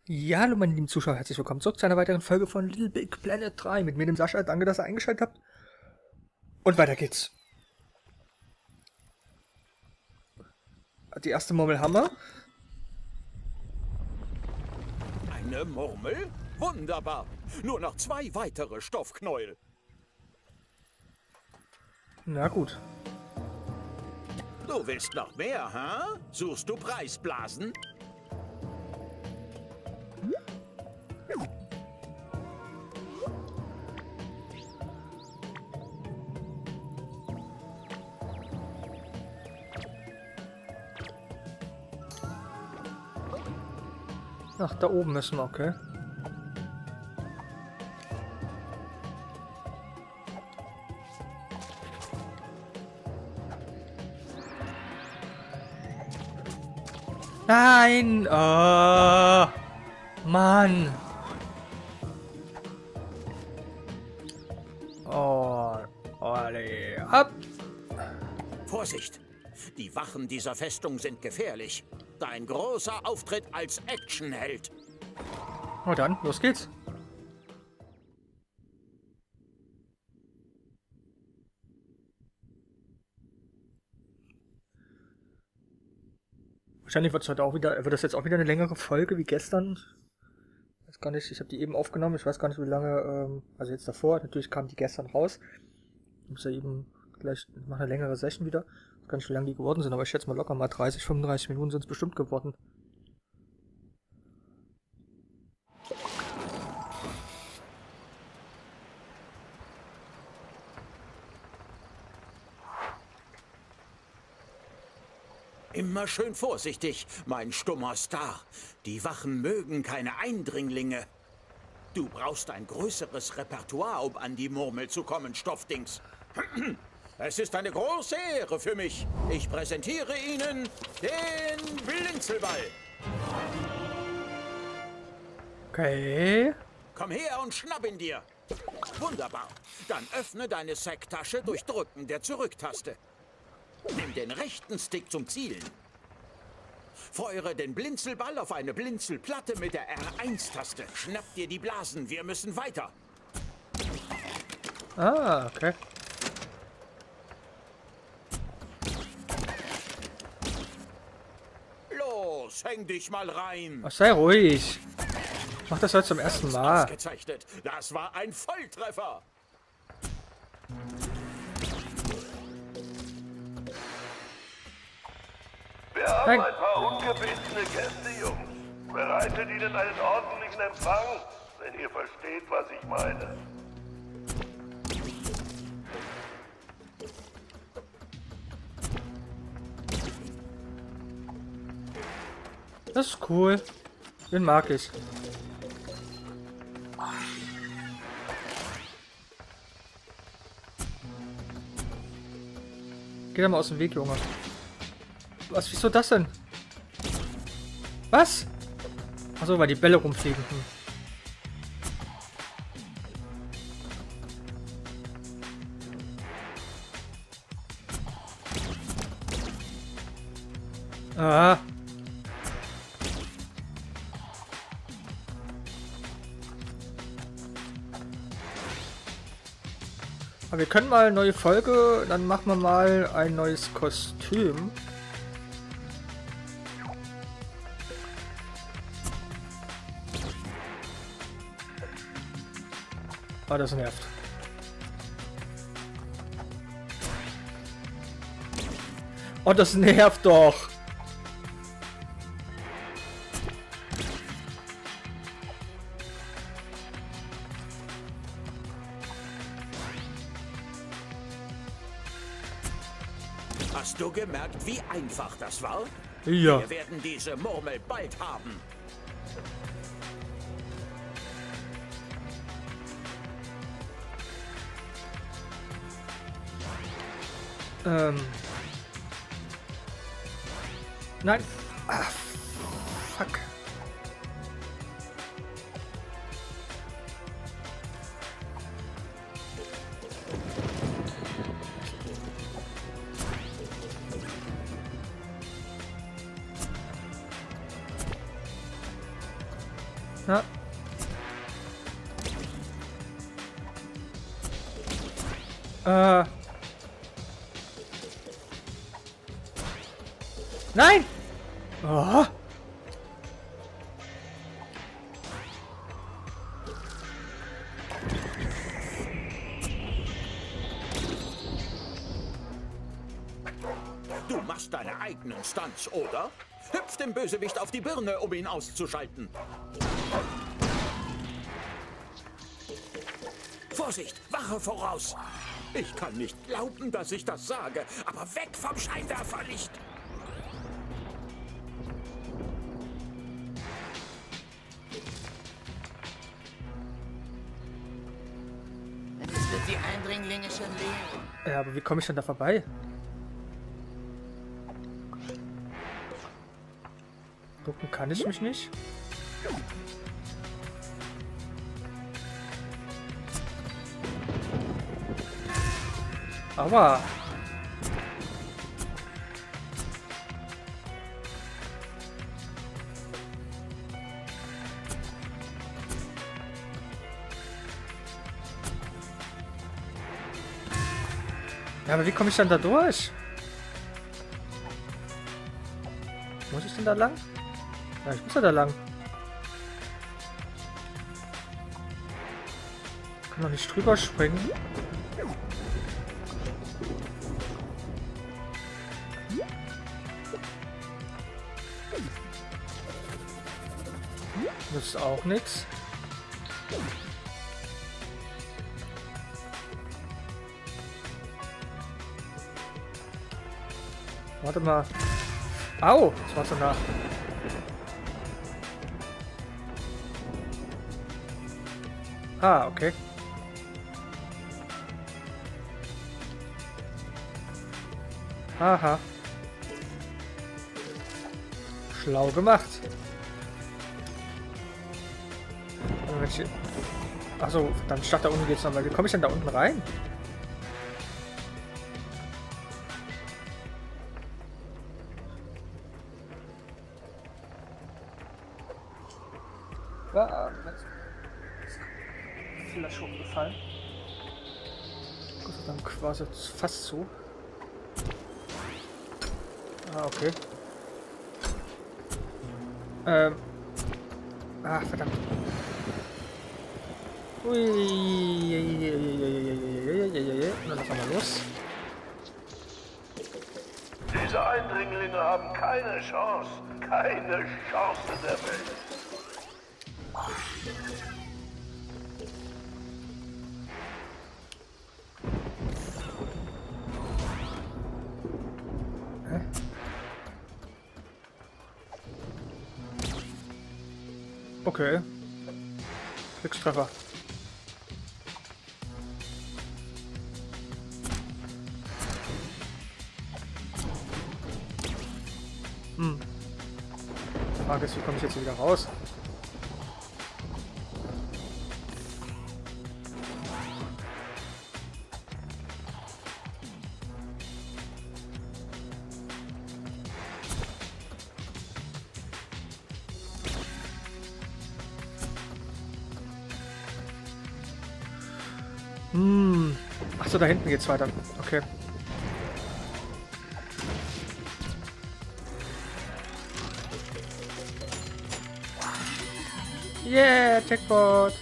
Ja, hallo meine lieben Zuschauer, herzlich willkommen zurück zu einer weiteren Folge von Little Big Planet 3 mit mir, dem Sascha. Danke, dass ihr eingeschaltet habt. Und weiter geht's. Die erste Murmel haben wir. Eine Murmel? Wunderbar. Nur noch 2 weitere Stoffknäuel. Na gut. Du willst noch mehr, hä? Suchst du Preisblasen? Ach, da oben müssen wir, okay. Nein! Mann! Oh, alle ab! Vorsicht! Die Wachen dieser Festung sind gefährlich. Dein großer Auftritt als Actionheld. Na dann, los geht's. Wahrscheinlich wird das jetzt auch wieder eine längere Folge wie gestern. Ich weiß gar nicht, ich habe die eben aufgenommen, ich weiß gar nicht wie lange, also jetzt davor, natürlich kam die gestern raus. Ich muss ja eben gleich noch eine längere Session wieder. Ich weiß gar nicht, wie lange die geworden sind, aber ich schätze mal locker mal 30, 35 Minuten sind es bestimmt geworden. Immer schön vorsichtig, mein stummer Star. Die Wachen mögen keine Eindringlinge. Du brauchst ein größeres Repertoire, um an die Murmel zu kommen, Stoffdings. Es ist eine große Ehre für mich. Ich präsentiere Ihnen den Blinzelball. Okay. Komm her und schnapp ihn dir. Wunderbar. Dann öffne deine Sacktasche durch Drücken der Zurücktaste. Nimm den rechten Stick zum Zielen. Feuere den Blinzelball auf eine Blinzelplatte mit der R1-Taste. Schnapp dir die Blasen, wir müssen weiter. Ah, okay. Los, häng dich mal rein. Ach, sei ruhig. Ich mach das heute zum ersten Mal. Ausgezeichnet. Das war ein Volltreffer. Wir haben ein paar ungebetene Gäste, Jungs. Bereitet ihnen einen ordentlichen Empfang, wenn ihr versteht, was ich meine. Das ist cool. Den mag ich. Geh da mal aus dem Weg, Junge. Was? Wieso das denn? Was? Achso, weil die Bälle rumfliegen. Ah. Aber wir können mal eine neue Folge, dann machen wir mal ein neues Kostüm. Ah, das nervt. Oh, das nervt doch. Hast du gemerkt, wie einfach das war? Ja. Wir werden diese Murmel bald haben. Nein. Ah, fuck. Na. Nein! Oh. Du machst deine eigenen Stunts, oder? Hüpf dem Bösewicht auf die Birne, um ihn auszuschalten. Vorsicht, Wache voraus! Ich kann nicht glauben, dass ich das sage, aber weg vom Scheinwerferlicht! Es wird die Eindringlinge schon lehren. Ja, aber wie komme ich denn da vorbei? Ducken kann ich mich nicht. Aber ja, aber wie komme ich dann da durch? Muss ich denn da lang? Ja, ich muss ja da lang. Ich kann doch nicht drüber springen. Das ist auch nichts. Warte mal. Au! Das war so nah. Ah, okay. Aha. Schlau gemacht. Achso, verdammt, statt da unten geht's nochmal. Wie komme ich denn da unten rein? Ja, vielleicht schon gefallen. Gott sei Dank war es fast so. Ah, okay. Ah, verdammt. Ui. Dann lassen wir los. Diese Eindringlinge haben keine Chance. Keine Chance der Welt. Okay. Glückstreffer. Die Frage ist, wie komme ich jetzt hier wieder raus? Achso, da hinten geht's weiter. Okay. Yeah, Jackpot!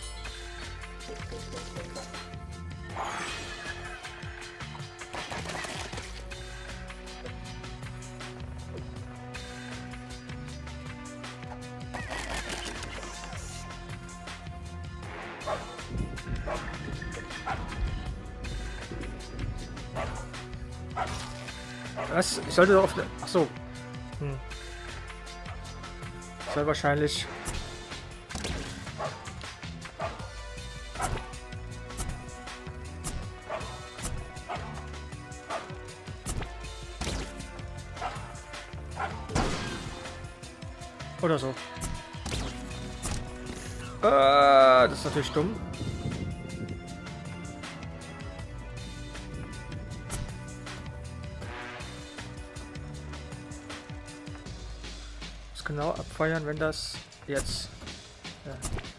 Was? Ich sollte doch auf... Achso. Ich soll wahrscheinlich... Oder so. Das ist natürlich dumm. Genau abfeuern, wenn das jetzt Ja.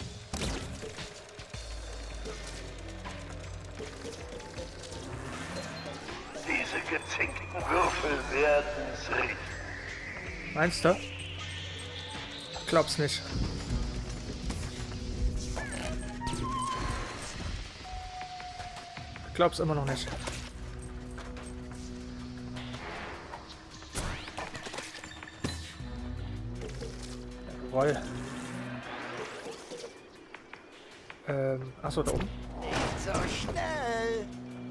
Diese gezinkten Würfel werden's richten. Meinst du? Glaub's nicht. Glaub's immer noch nicht. Jawohl. Achso, da oben. Nicht so schnell.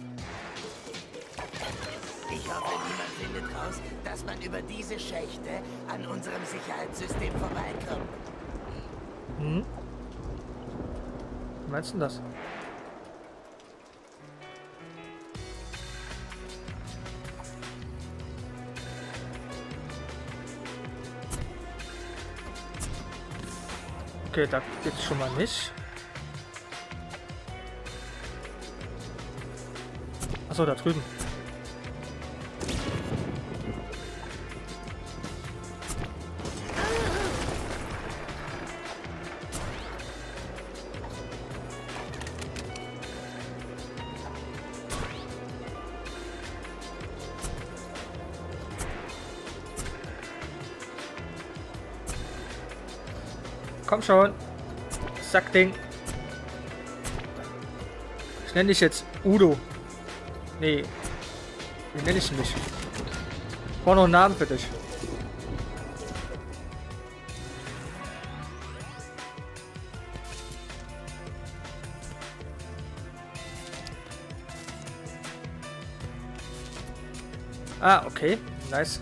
Ich hoffe, niemand findet raus, dass man über diese Schächte an unserem Sicherheitssystem vorbeikommt. Hm? Wie meinst du denn das? Okay, da geht's schon mal nicht. Achso, da drüben. Komm schon. Sackding. Ich nenne dich jetzt Udo. Nee. Wie nenne ich dich nicht? Ich brauche noch einen Namen für dich. Ah, okay. Nice.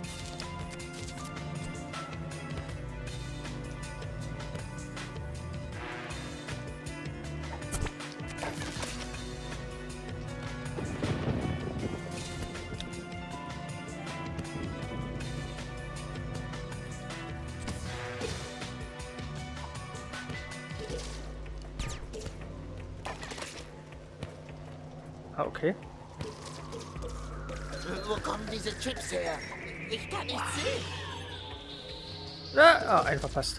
Ah, okay. Wo kommen diese Chips her? Ich kann nicht sehen. Ah, einen verpasst.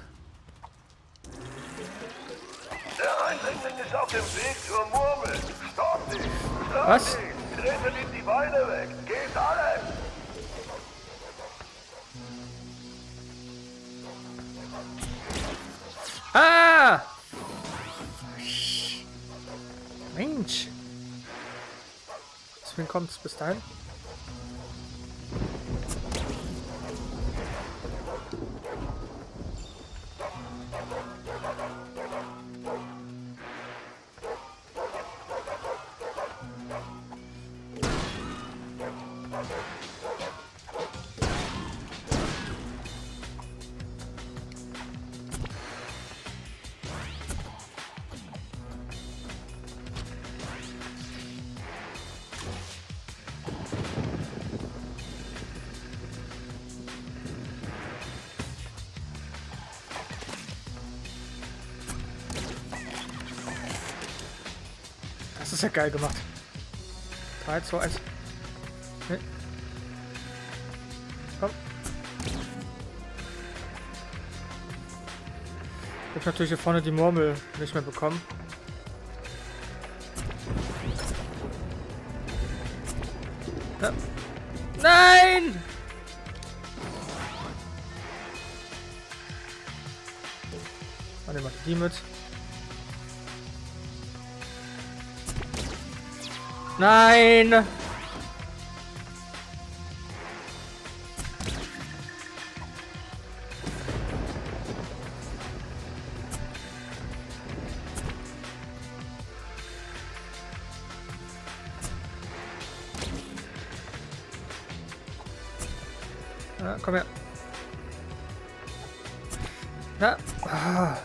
Der Eindringling ist auf dem Weg zur Murmel. Stopp dich! Stopp Was? dich! Tretet ihm die Beine weg! Geht alle! Ah! Mensch. Deswegen kommt es bis dahin. Das ist ja geil gemacht. 3, 2, 1. Nee. Komm. Ich hab natürlich hier vorne die Murmel nicht mehr bekommen. Ja. Nein! Warte mal, die mit. Nein! Ja, komm her. Na. Ah.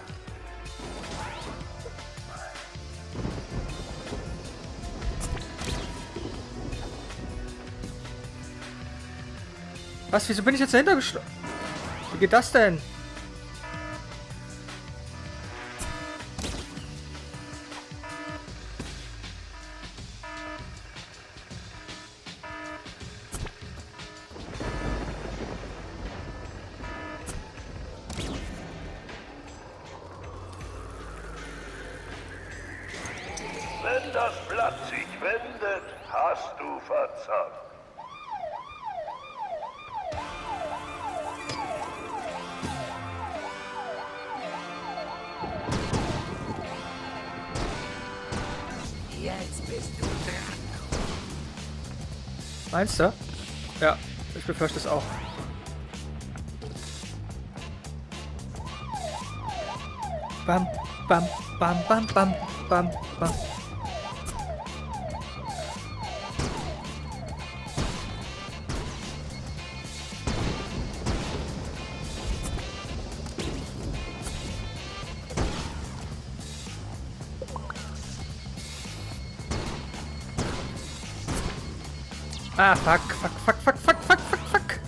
Was? Wieso bin ich jetzt dahinter geschlagen? Wie geht das denn? Wenn das Blatt sich wendet, hast du verzockt. Jetzt bist du dran. Meinst du? Ja, ich befürchte es auch. Bam, bam, bam, bam, bam, bam, bam. Ah, fuck, fuck, fuck, fuck, fuck, fuck, fuck, fuck.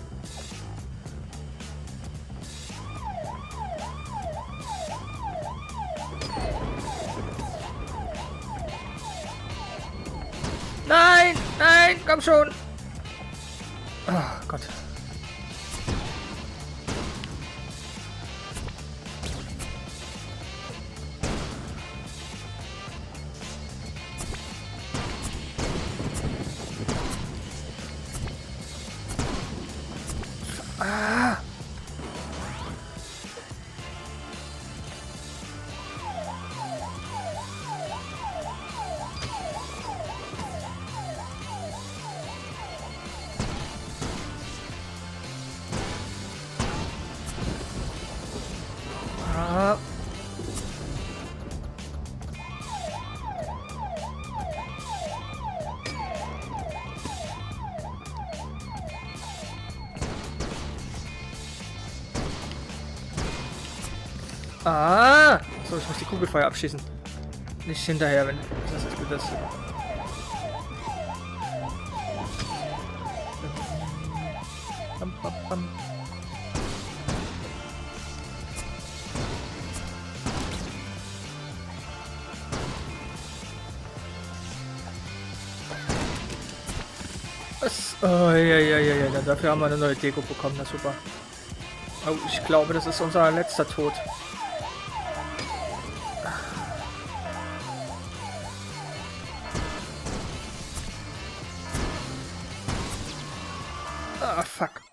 Nein, nein, komm schon. Oh Gott. Ah. Ah. Ah! So, ich muss die Kugelfeuer abschießen. Nicht hinterher, wenn das ist das. Bam, bam, bam. Was? Oh, ja. Dafür haben wir eine neue Deko bekommen, na super. Oh, ich glaube, das ist unser letzter Tod. Ah, fuck.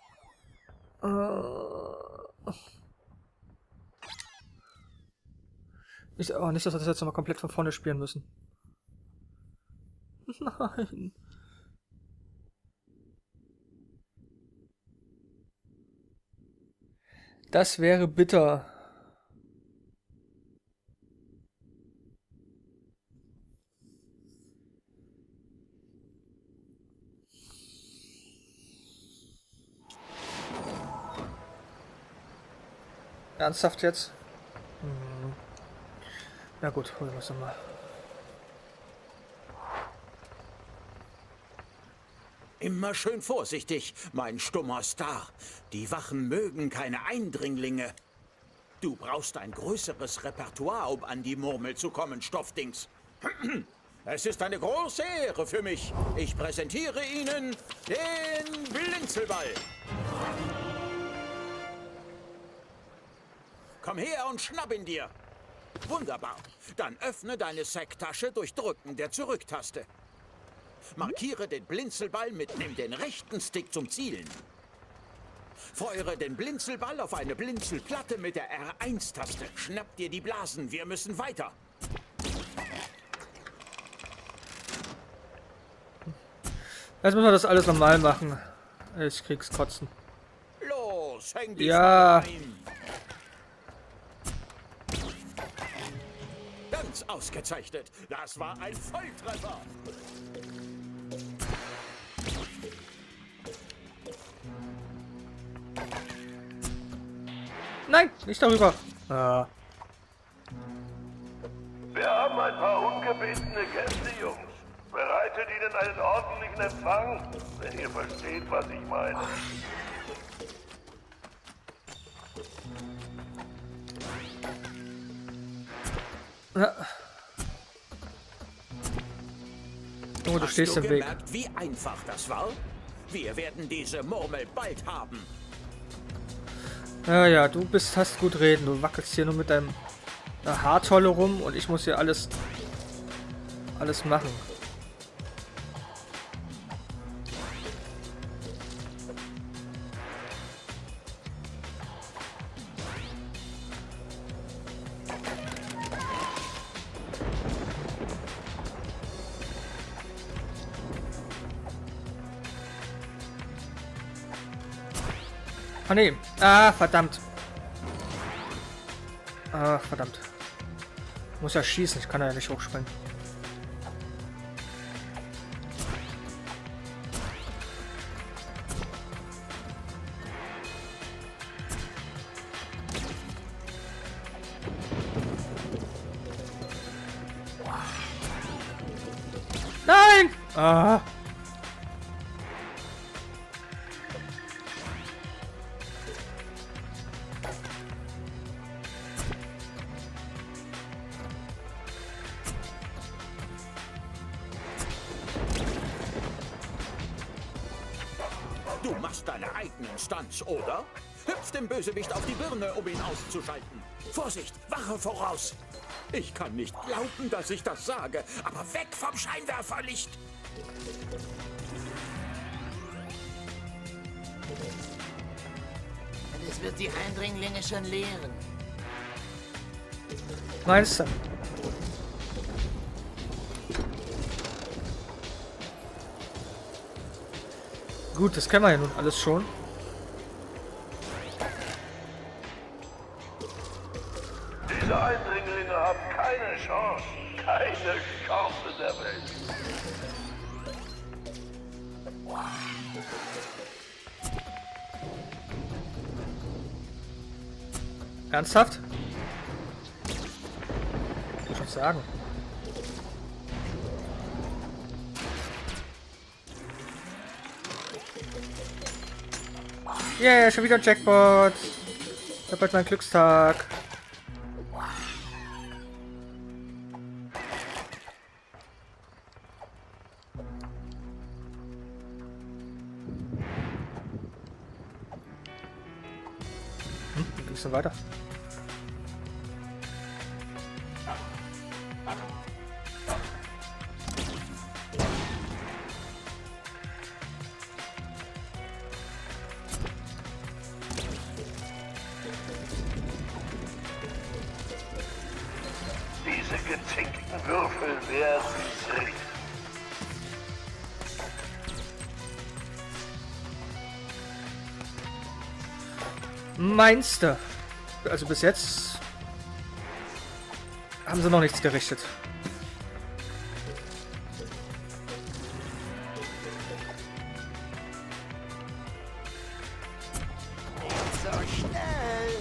Nicht, oh, nicht, dass wir das jetzt nochmal komplett von vorne spielen müssen. Nein. Das wäre bitter. Ernsthaft jetzt? Hm. Na gut, holen wir es nochmal. Immer schön vorsichtig, mein stummer Star. Die Wachen mögen keine Eindringlinge. Du brauchst ein größeres Repertoire, um an die Murmel zu kommen, Stoffdings. Es ist eine große Ehre für mich. Ich präsentiere Ihnen den Blinzelball. Komm her und schnapp ihn dir. Wunderbar. Dann öffne deine Sacktasche durch Drücken der Zurücktaste. Markiere den Blinzelball mit nimm den rechten Stick zum Zielen. Feuere den Blinzelball auf eine Blinzelplatte mit der R1-Taste. Schnapp dir die Blasen, wir müssen weiter. Jetzt müssen wir das alles normal machen. Ich krieg's kotzen. Los, häng die Ja. Pfanne ein. Ganz ausgezeichnet. Das war ein Volltreffer. Nein, nicht darüber. Ah. Wir haben ein paar ungebetene Gäste, Jungs. Bereitet ihnen einen ordentlichen Empfang, wenn ihr versteht, was ich meine. Ja. Oh, du stehst im Weg. Gemerkt, wie einfach das war? Wir werden diese Murmel bald haben. Ja, du hast gut reden. Du wackelst hier nur mit deinem Haartolle rum und ich muss hier alles alles machen. Ah nee. Ah, verdammt. Ach, verdammt. Muss ja schießen, ich kann ja nicht hochspringen. Nein! Ah. Du machst deine eigenen Stunts, oder? Hüpf dem Bösewicht auf die Birne, um ihn auszuschalten. Vorsicht, Wache voraus! Ich kann nicht glauben, dass ich das sage, aber weg vom Scheinwerferlicht! Und es wird die Eindringlinge schon lehren. Meinst du? Gut, das kennen wir ja nun alles schon. Diese Eindringlinge haben keine Chance. Keine Chance der Welt. Ernsthaft? Ich muss schon sagen. Yeah, schon wieder Jackpot. Ich hab heute meinen Glückstag. Wie geht's denn weiter? Diese gezinkten Würfel werden sich. Meinst du? Also bis jetzt haben sie noch nichts gerichtet. So schnell!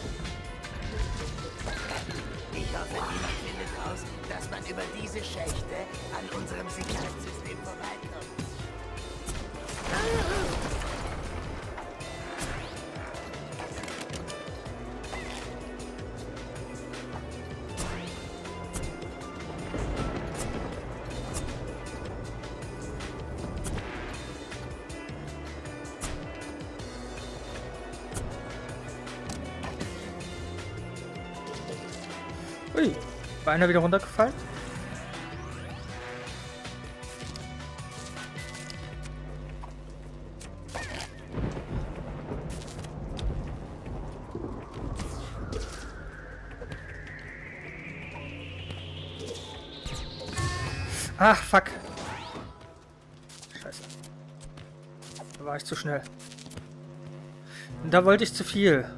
Ich hoffe, niemand findet raus, dass man über diese Schächte an unserem Sicherheitssystem vorbeikommt. Ui, war einer wieder runtergefallen? Ach, fuck. Scheiße. Da war ich zu schnell. Und da wollte ich zu viel.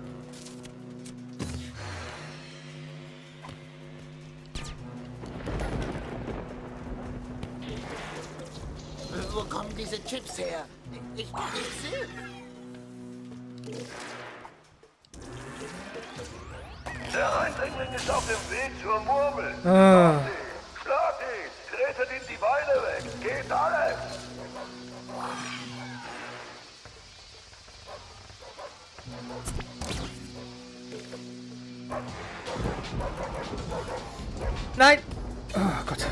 Wo kommen diese Chips her? Ich sehe. Der Eindringling ist auf dem Weg zur Murmel. Ah. Schlag ihn! Tretet ihm die Beine weg! Geht alles! Nein! Oh Gott.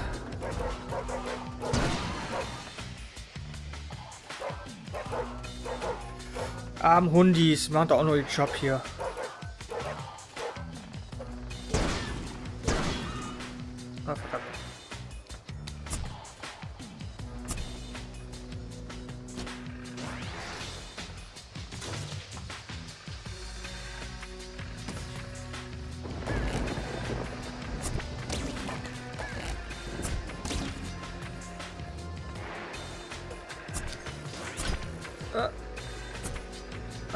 Arm Hundis, machen doch auch nur den Job hier. Ah, verdammt.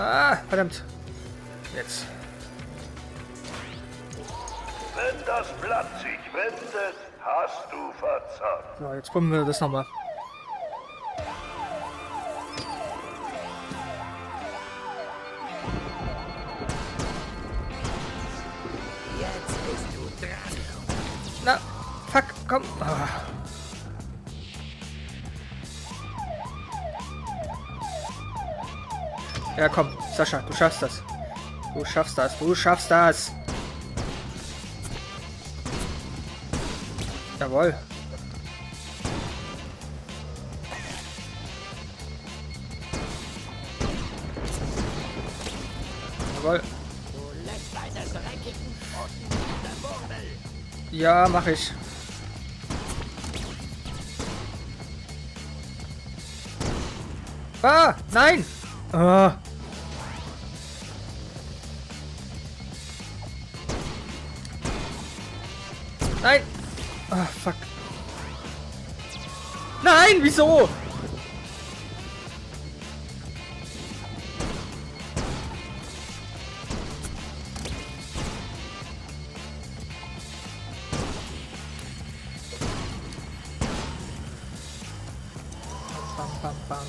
Ah, verdammt. Jetzt. Wenn das Blatt sich wendet, hast du verzockt. So, jetzt probieren wir das nochmal. Jetzt bist du dran. Na, fuck, komm. Ah. Ja, komm, Sascha, du schaffst das. Du schaffst das, du schaffst das. Jawohl. Jawohl. Du lässt deine dreckigen Pfoten in der Murmel. Ja, mach ich. Ah, nein! Ah. Nein! Ah, fuck. Nein, wieso? Bam, bam, bam.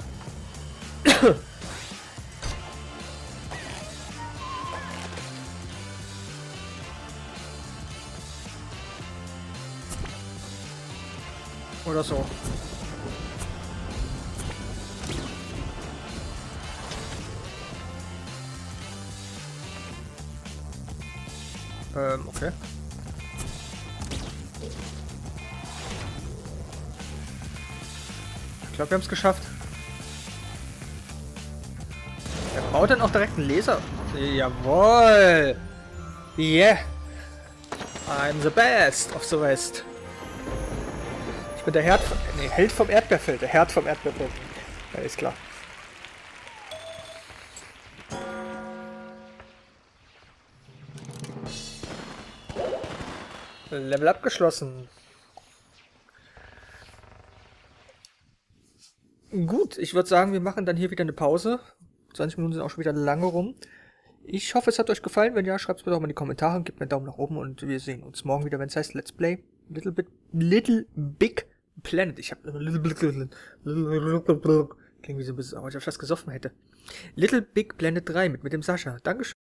Oder so. Okay. Ich glaube, wir haben es geschafft. Er baut dann auch direkt einen Laser. Jawohl! Yeah! I'm the best of the West. Ich bin der Held vom Erdbeerfeld. Der Herd vom Erdbeerfeld. Ja, ist klar. Level abgeschlossen. Gut, ich würde sagen, wir machen dann hier wieder eine Pause. 20 Minuten sind auch schon wieder lange rum. Ich hoffe, es hat euch gefallen. Wenn ja, schreibt es mir doch mal in die Kommentare. Gebt mir einen Daumen nach oben und wir sehen uns morgen wieder, wenn es heißt Let's Play Little Big Planet. Ich habe klingt wie so ein bisschen, aber ich habe fast gesoffen hätte. Little Big Planet 3 mit dem Sascha. Dankeschön.